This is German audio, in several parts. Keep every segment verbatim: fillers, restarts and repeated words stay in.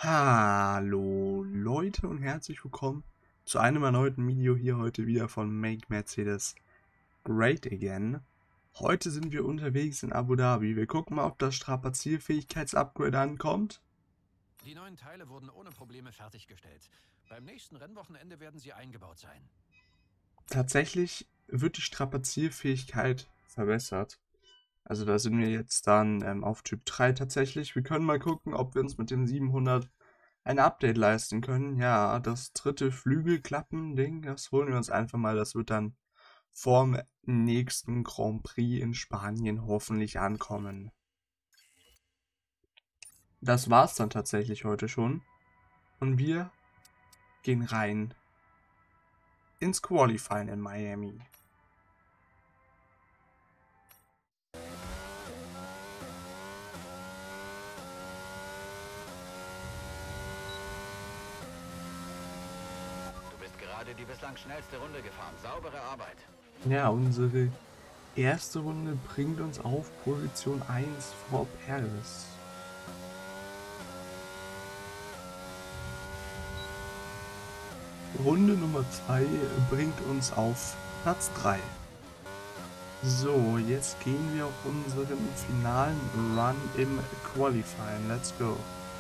Hallo Leute und herzlich willkommen zu einem erneuten Video hier heute wieder von Make Mercedes Great Again. Heute sind wir unterwegs in Abu Dhabi. Wir gucken mal, ob das Strapazierfähigkeitsupgrade ankommt. Die neuen Teile wurden ohne Probleme fertiggestellt. Beim nächsten Rennwochenende werden sie eingebaut sein. Tatsächlich wird die Strapazierfähigkeit verbessert. Also da sind wir jetzt dann ähm, auf Typ drei tatsächlich. Wir können mal gucken, ob wir uns mit dem siebenhundert ein Update leisten können. Ja, das dritte Flügelklappen-Ding, das holen wir uns einfach mal. Das wird dann vorm nächsten Grand Prix in Spanien hoffentlich ankommen. Das war's dann tatsächlich heute schon. Und wir gehen rein ins Qualifying in Miami. Du bist gerade die bislang schnellste Runde gefahren. Saubere Arbeit. Ja, unsere erste Runde bringt uns auf Position eins vor Paris. Runde Nummer zwei bringt uns auf Platz drei. So, jetzt gehen wir auf unseren finalen Run im Qualifying. Let's go.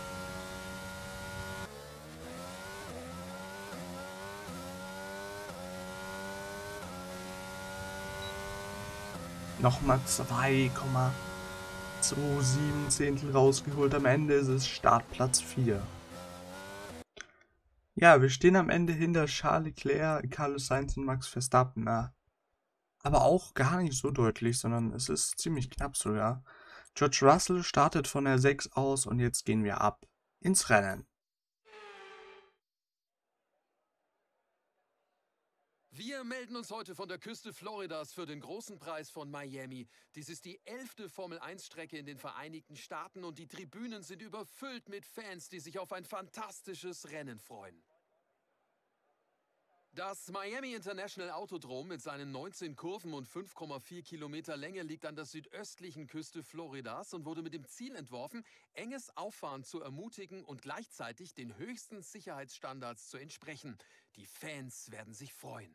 Nochmal zwei Komma siebenundzwanzig Zehntel rausgeholt. Am Ende ist es Startplatz vier. Ja, wir stehen am Ende hinter Charles Leclerc, Carlos Sainz und Max Verstappen. Ja. Aber auch gar nicht so deutlich, sondern es ist ziemlich knapp sogar. George Russell startet von der sechs aus und jetzt gehen wir ab ins Rennen. Wir melden uns heute von der Küste Floridas für den großen Preis von Miami. Dies ist die elfte Formel eins Strecke in den Vereinigten Staaten und die Tribünen sind überfüllt mit Fans, die sich auf ein fantastisches Rennen freuen. Das Miami International Autodrome mit seinen neunzehn Kurven und fünf Komma vier Kilometer Länge liegt an der südöstlichen Küste Floridas und wurde mit dem Ziel entworfen, enges Auffahren zu ermutigen und gleichzeitig den höchsten Sicherheitsstandards zu entsprechen. Die Fans werden sich freuen.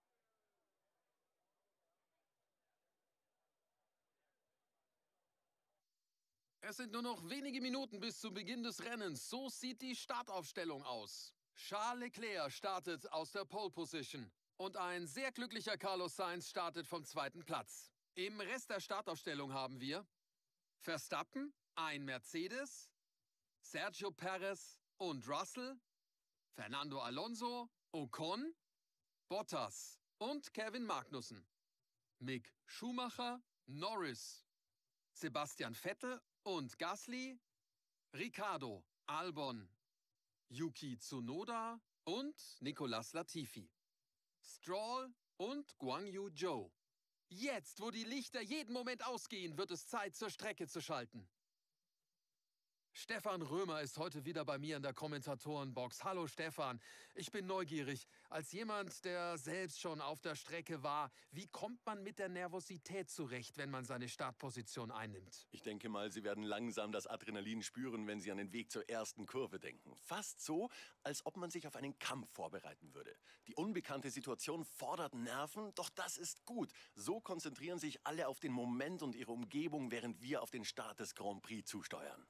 Es sind nur noch wenige Minuten bis zum Beginn des Rennens. So sieht die Startaufstellung aus. Charles Leclerc startet aus der Pole Position. Und ein sehr glücklicher Carlos Sainz startet vom zweiten Platz. Im Rest der Startaufstellung haben wir Verstappen, ein Mercedes, Sergio Perez und Russell, Fernando Alonso, Ocon, Bottas und Kevin Magnussen, Mick Schumacher, Norris, Sebastian Vettel und Gasly, Ricciardo, Albon, Yuki Tsunoda und Nicolas Latifi, Stroll und Guan Yu Zhou. Jetzt, wo die Lichter jeden Moment ausgehen, wird es Zeit, zur Strecke zu schalten. Stefan Römer ist heute wieder bei mir in der Kommentatorenbox. Hallo Stefan, ich bin neugierig. Als jemand, der selbst schon auf der Strecke war, wie kommt man mit der Nervosität zurecht, wenn man seine Startposition einnimmt? Ich denke mal, Sie werden langsam das Adrenalin spüren, wenn Sie an den Weg zur ersten Kurve denken. Fast so, als ob man sich auf einen Kampf vorbereiten würde. Die unbekannte Situation fordert Nerven, doch das ist gut. So konzentrieren sich alle auf den Moment und ihre Umgebung, während wir auf den Start des Grand Prix zusteuern.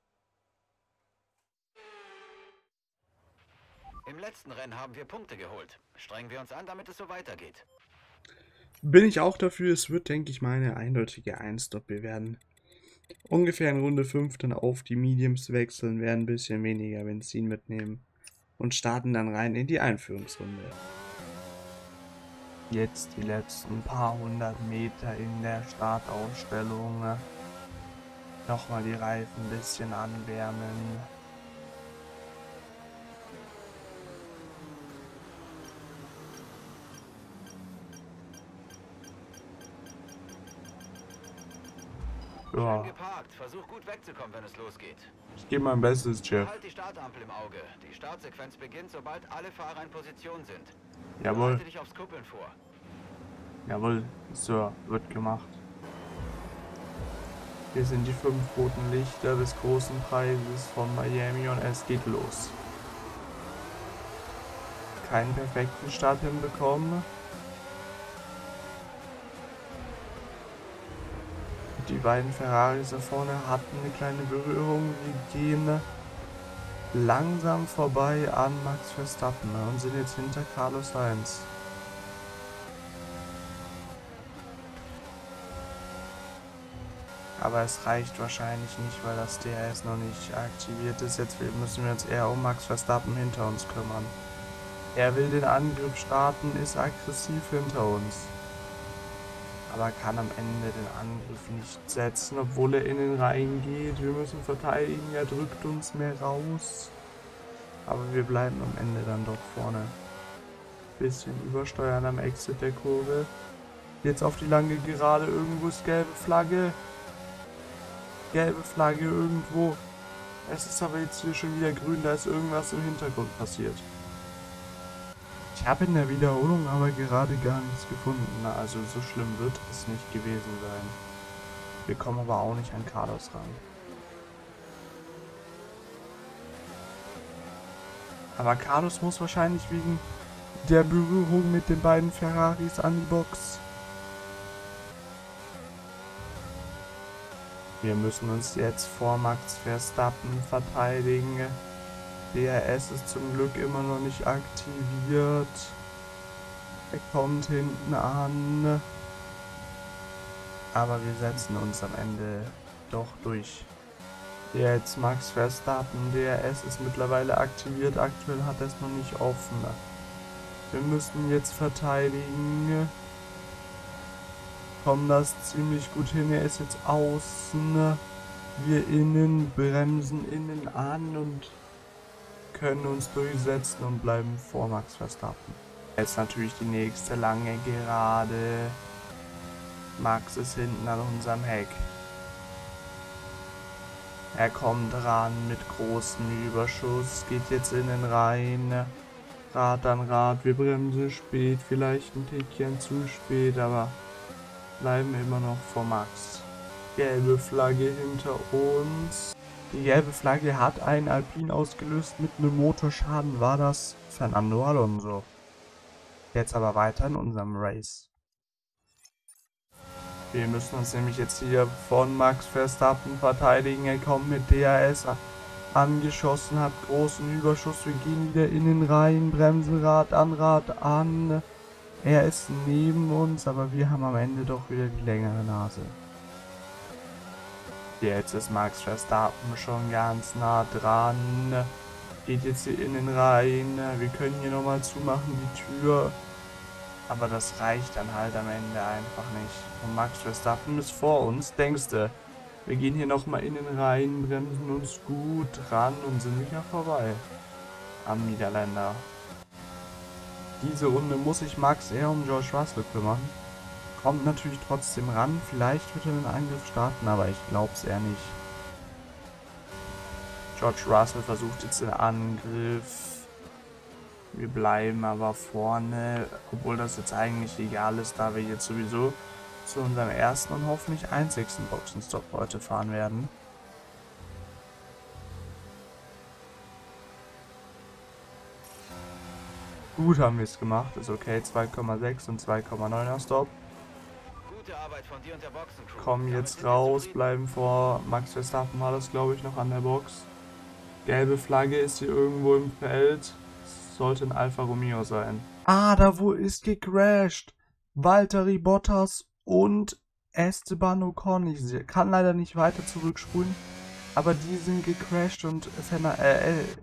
Im letzten Rennen haben wir Punkte geholt. Strengen wir uns an, damit es so weitergeht. Bin ich auch dafür. Es wird, denke ich mal, eine eindeutige Einstop. Wir werden ungefähr in Runde fünf dann auf die Mediums wechseln, werden ein bisschen weniger Benzin mitnehmen und starten dann rein in die Einführungsrunde. Jetzt die letzten paar hundert Meter in der Startaufstellung. Nochmal die Reifen ein bisschen anwärmen. Ja. Schön geparkt. Versuch gut wegzukommen, wenn es losgeht. Ich gebe mein Bestes, Jeff. Halt die Startampel im Auge. Die Startsequenz beginnt, sobald alle Fahrer in Position sind. Jawohl. Bereite dich aufs Kuppeln vor. Jawohl, Sir, wird gemacht. Wir sind die fünf roten Lichter des großen Preises von Miami und es geht los. Keinen perfekten Start hinbekommen. Die beiden Ferraris da vorne hatten eine kleine Berührung. Wir gehen langsam vorbei an Max Verstappen und sind jetzt hinter Carlos Sainz. Aber es reicht wahrscheinlich nicht, weil das D R S noch nicht aktiviert ist. Jetzt müssen wir uns eher um Max Verstappen hinter uns kümmern. Er will den Angriff starten, ist aggressiv hinter uns. Aber kann am Ende den Angriff nicht setzen, obwohl er in den Reihen geht. Wir müssen verteidigen, er drückt uns mehr raus. Aber wir bleiben am Ende dann doch vorne. Bisschen übersteuern am Exit der Kurve. Jetzt auf die lange Gerade, irgendwo ist gelbe Flagge. Gelbe Flagge irgendwo. Es ist aber jetzt hier schon wieder grün, da ist irgendwas im Hintergrund passiert. Ich habe in der Wiederholung aber gerade gar nichts gefunden. Na, also so schlimm wird es nicht gewesen sein. Wir kommen aber auch nicht an Carlos ran. Aber Carlos muss wahrscheinlich wegen der Berührung mit den beiden Ferraris an die Box. Wir müssen uns jetzt vor Max Verstappen verteidigen. D R S ist zum Glück immer noch nicht aktiviert. Er kommt hinten an. Aber wir setzen uns am Ende doch durch. Jetzt Max Verstappen. D R S ist mittlerweile aktiviert. Aktuell hat er es noch nicht offen. Wir müssen jetzt verteidigen. Kommen das ziemlich gut hin. Er ist jetzt außen. Wir innen, bremsen innen an und können uns durchsetzen und bleiben vor Max Verstappen. Jetzt natürlich die nächste lange Gerade. Max ist hinten an unserem Heck. Er kommt ran mit großem Überschuss, geht jetzt innen rein. Rad an Rad, wir bremsen spät, vielleicht ein Tickchen zu spät, aber bleiben immer noch vor Max. Gelbe Flagge hinter uns. Die gelbe Flagge hat einen Alpine ausgelöst mit einem Motorschaden. War das Fernando Alonso? Jetzt aber weiter in unserem Race. Wir müssen uns nämlich jetzt hier von Max Verstappen verteidigen. Er kommt mit D R S angeschossen, hat großen Überschuss. Wir gehen wieder in den Reihen, bremsen Rad an Rad an. Er ist neben uns, aber wir haben am Ende doch wieder die längere Nase. Jetzt ist Max Verstappen schon ganz nah dran. Geht jetzt hier in den Reihen. Wir können hier nochmal zumachen, die Tür. Aber das reicht dann halt am Ende einfach nicht. Und Max Verstappen ist vor uns, denkst du. Wir gehen hier nochmal in den Reihen, bremsen uns gut ran und sind wieder vorbei am Niederländer. Diese Runde muss sich Max eher um George Russell kümmern. Kommt natürlich trotzdem ran. Vielleicht wird er den Angriff starten, aber ich glaube es eher nicht. George Russell versucht jetzt den Angriff. Wir bleiben aber vorne, obwohl das jetzt eigentlich egal ist, da wir jetzt sowieso zu unserem ersten und hoffentlich einzigsten Boxenstopp heute fahren werden. Gut haben wir es gemacht, ist okay, zwei Komma sechs und zwei Komma neuner Stop. Gute Arbeit von dir und der Boxencrew. Kommen jetzt raus, bleiben vor Max Verstappen, war das glaube ich noch an der Box. Gelbe Flagge ist hier irgendwo im Feld. Sollte ein Alfa Romeo sein. Ah, da wo ist gecrashed. Valtteri Bottas und Esteban Ocon. Ich kann leider nicht weiter zurückspulen, aber die sind gecrashed und Fenner, äh, äh,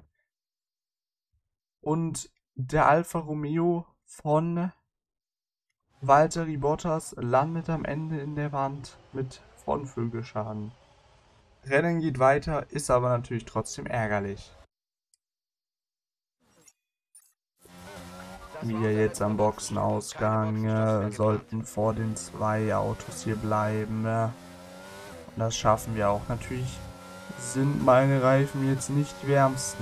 und der Alfa Romeo von Valtteri Bottas landet am Ende in der Wand mit Frontflügelschaden. Rennen geht weiter, ist aber natürlich trotzdem ärgerlich. Wir jetzt am Boxenausgang äh, sollten vor den zwei Autos hier bleiben. Äh, und das schaffen wir auch. Natürlich sind meine Reifen jetzt nicht die wärmsten.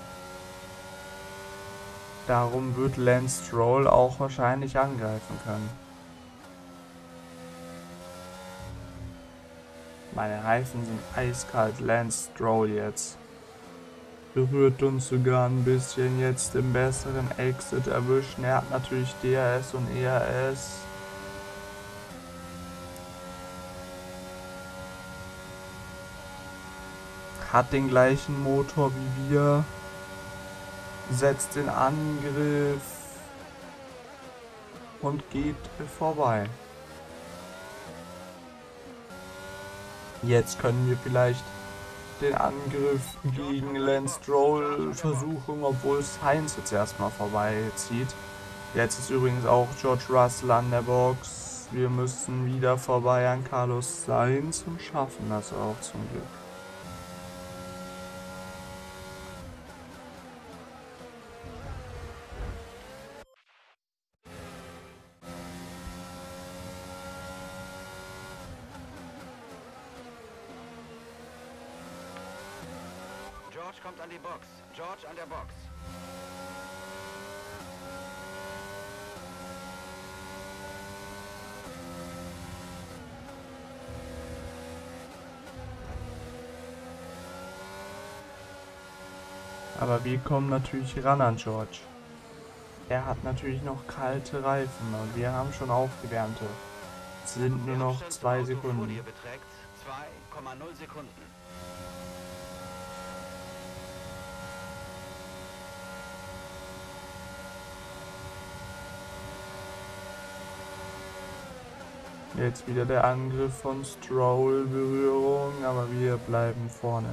Darum wird Lance Stroll auch wahrscheinlich angreifen können. Meine Reifen sind eiskalt. Lance Stroll jetzt. Berührt uns sogar ein bisschen. Jetzt im besseren Exit erwischen. Er hat natürlich D R S und E R S. Hat den gleichen Motor wie wir. Setzt den Angriff. Und geht vorbei. Jetzt können wir vielleicht den Angriff gegen Lance Stroll versuchen, obwohl Sainz jetzt erstmal vorbeizieht. Jetzt ist übrigens auch George Russell an der Box. Wir müssen wieder vorbei an Carlos Sainz und schaffen das auch zum Glück. George kommt an die Box. George an der Box. Aber wir kommen natürlich ran an George. Er hat natürlich noch kalte Reifen und wir haben schon aufgewärmte. Es sind nur noch zwei Sekunden. Beträgt zwei Komma null Sekunden. Jetzt wieder der Angriff von Stroll, Berührung, aber wir bleiben vorne.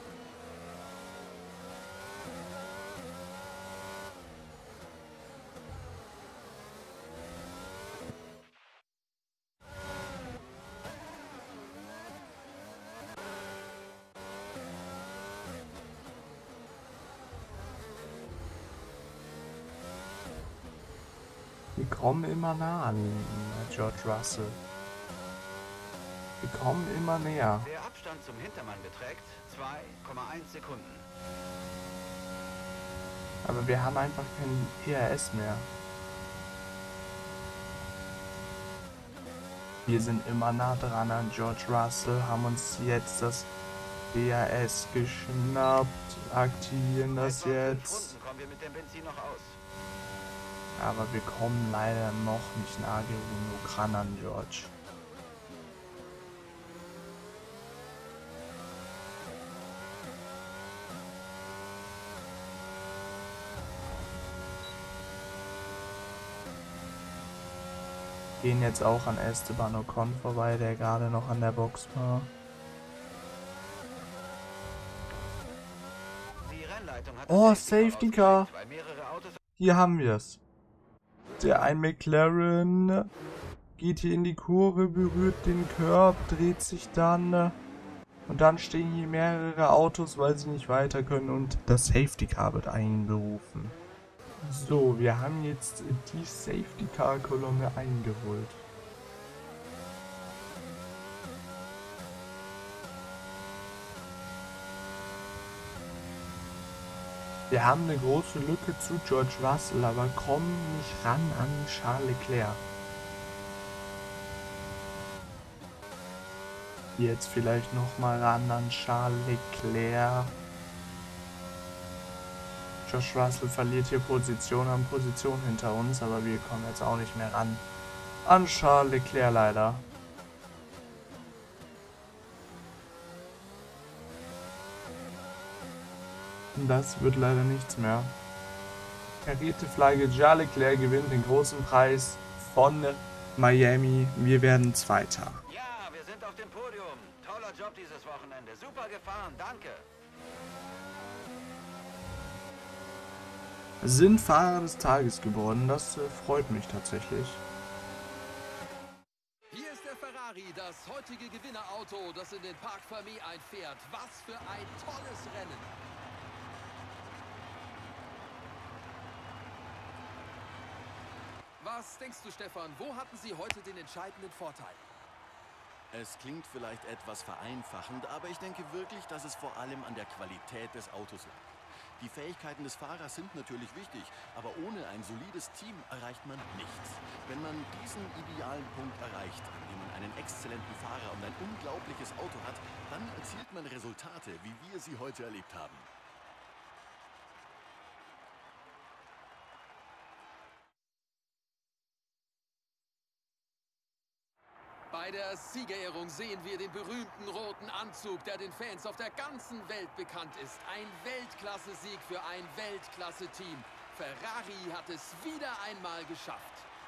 Wir kommen immer nah an George Russell. Wir kommen immer näher. Der Abstand zum Hintermann beträgt zwei Komma eins Sekunden. Aber wir haben einfach kein E R S mehr. Wir sind immer nah dran an George Russell, haben uns jetzt das E R S geschnappt, aktivieren das jetzt. Kommen wir mit dem Benzin noch aus. Aber wir kommen leider noch nicht nah genug ran an George. Gehen jetzt auch an Esteban Ocon vorbei, der gerade noch an der Box war. Die Rennleitung hat Oh, das Safety Car. ausgelegt, weil mehrere Autos. Hier haben wir es. Der ein McLaren geht hier in die Kurve, berührt den Curb, dreht sich dann. Und dann stehen hier mehrere Autos, weil sie nicht weiter können und das Safety Car wird einberufen. So, wir haben jetzt die Safety Car Kolonne eingeholt. Wir haben eine große Lücke zu George Russell, aber kommen nicht ran an Charles Leclerc. Jetzt vielleicht nochmal ran an Charles Leclerc. Josh Russell verliert hier Position an Position hinter uns, aber wir kommen jetzt auch nicht mehr ran an Charles Leclerc leider. Das wird leider nichts mehr. Karierte Flagge, Charles Leclerc gewinnt den großen Preis von Miami. Wir werden Zweiter. Ja, wir sind auf dem Podium. Toller Job dieses Wochenende. Super gefahren, danke. Sind Fahrer des Tages geworden, das äh, freut mich tatsächlich. Hier ist der Ferrari, das heutige Gewinnerauto, das in den Parc Fermé einfährt. Was für ein tolles Rennen! Was denkst du, Stefan, wo hatten Sie heute den entscheidenden Vorteil? Es klingt vielleicht etwas vereinfachend, aber ich denke wirklich, dass es vor allem an der Qualität des Autos lag. Die Fähigkeiten des Fahrers sind natürlich wichtig, aber ohne ein solides Team erreicht man nichts. Wenn man diesen idealen Punkt erreicht, an dem man einen exzellenten Fahrer und ein unglaubliches Auto hat, dann erzielt man Resultate, wie wir sie heute erlebt haben. Bei der Siegerehrung sehen wir den berühmten roten Anzug, der den Fans auf der ganzen Welt bekannt ist. Ein Weltklasse-Sieg für ein Weltklasse-Team. Ferrari hat es wieder einmal geschafft.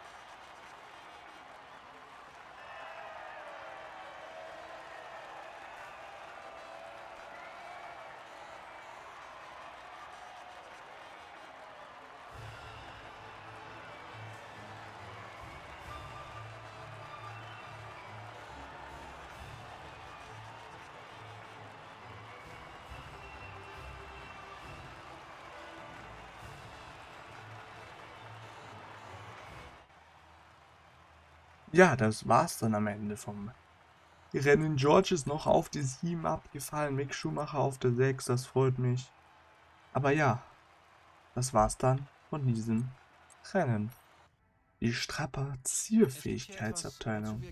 Ja, das war's dann am Ende vom Rennen. George ist noch auf die sieben abgefallen, Mick Schumacher auf der sechs, das freut mich. Aber ja, das war's dann von diesem Rennen. Die Strapazierfähigkeitsabteilung.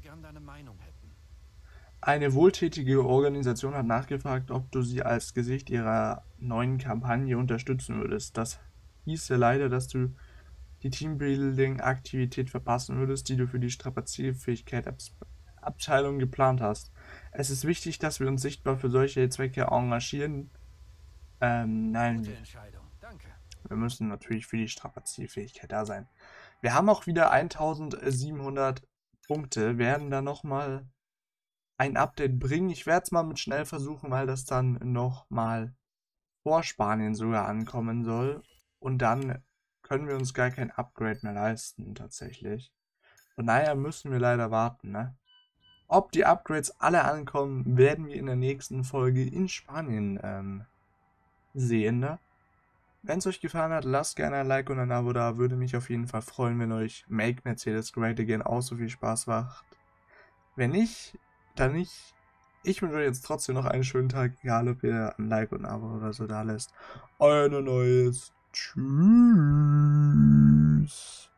Eine wohltätige Organisation hat nachgefragt, ob du sie als Gesicht ihrer neuen Kampagne unterstützen würdest. Das hieße leider, dass du die Teambuilding-Aktivität verpassen würdest, die du für die Strapazierfähigkeit-Abteilung geplant hast. Es ist wichtig, dass wir uns sichtbar für solche Zwecke engagieren. Ähm, nein, Gute Entscheidung. Danke. wir müssen natürlich für die Strapazierfähigkeit da sein. Wir haben auch wieder eintausendsiebenhundert Punkte, werden da nochmal ein Update bringen. Ich werde es mal mit schnell versuchen, weil das dann nochmal vor Spanien sogar ankommen soll. Und dann können wir uns gar kein Upgrade mehr leisten, tatsächlich. Von daher müssen wir leider warten, ne? Ob die Upgrades alle ankommen, werden wir in der nächsten Folge in Spanien ähm, sehen, ne? Wenn es euch gefallen hat, lasst gerne ein Like und ein Abo da. Würde mich auf jeden Fall freuen, wenn euch Make Mercedes Great Again auch so viel Spaß macht. Wenn nicht, dann nicht. Ich wünsche euch jetzt trotzdem noch einen schönen Tag, egal ob ihr ein Like und ein Abo oder so da lässt. Euer Neues. Tschüss.